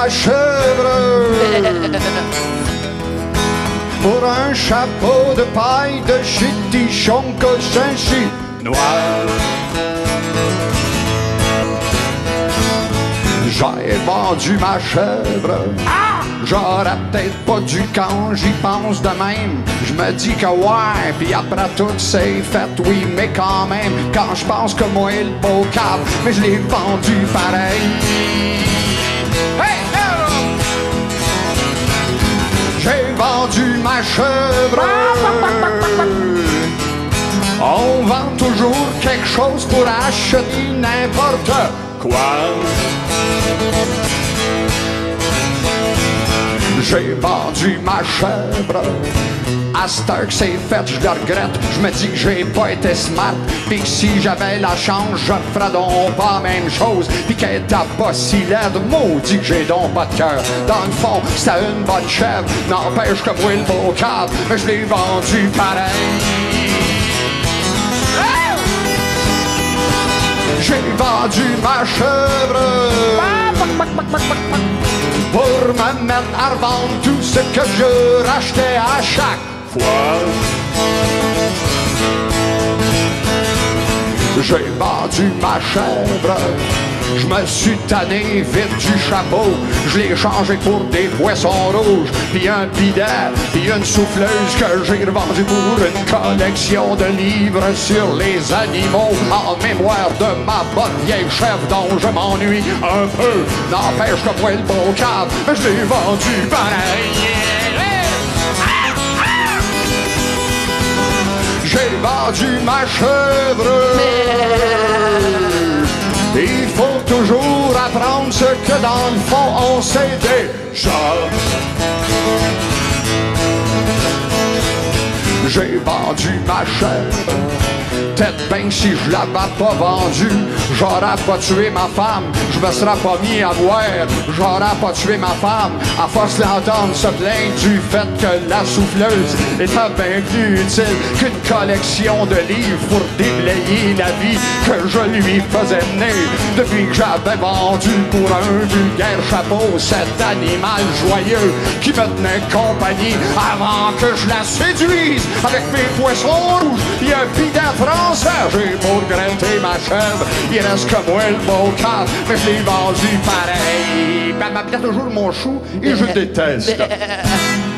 ma chèvre pour un chapeau de paille de chez Tichon Cochin noir. J'ai vendu ma chèvre. J'aurais peut-être pas dû quand j'y pense de même. Je me dis que ouais, puis après tout c'est fait, oui, mais quand même, quand je pense que moi le beau cap, mais je l'ai vendu pareil. Hey, j'ai vendu ma chèvre. On vend toujours quelque chose pour acheter n'importe quoi. J'ai vendu ma chèvre. À cette heure que c'est fait, je le regrette. Je me dis que j'ai pas été smart. Pis que si j'avais la chance, je ferais donc pas la même chose. Pis qu'elle était pas si laide, maudit que j'ai donc pas de cœur. Dans le fond, c'était une bonne chèvre. N'empêche que moi le beau cap, mais je l'ai vendu pareil. J'ai vendu ma chèvre pour me mettre à revendre tout ce que je rachetais à chaque fois. J'ai vendu ma chèvre. Je me suis tanné vite du chapeau. Je l'ai changé pour des poissons rouges, puis un bidet, puis une souffleuse que j'ai revendue pour une collection de livres sur les animaux en mémoire de ma bonne vieille chèvre dont je m'ennuie un peu. N'empêche que moi le beau cap, je l'ai vendu pareil. J'ai vendu ma chèvre. Il faut toujours apprendre ce que dans le fond on sait déjà. J'ai vendu ma chèvre. Peut-être bien que si je l'avais pas vendue, j'aurais pas tué ma femme, je me serais pas mis à boire. J'aurais pas tué ma femme, à force d'entendre se plaindre du fait que la souffleuse était bien plus utile qu'une collection de livres pour déblayer la vie que je lui faisais mener. Depuis que j'avais vendu pour un vulgaire chapeau cet animal joyeux qui me tenait compagnie avant que je la séduise avec mes poissons rouges et un bidet français. J'ai beau regretter ma chèvre, il reste que moi le beau cap, mais je l'ai vendu pareil. Elle m'appelait toujours mon chou et je le déteste.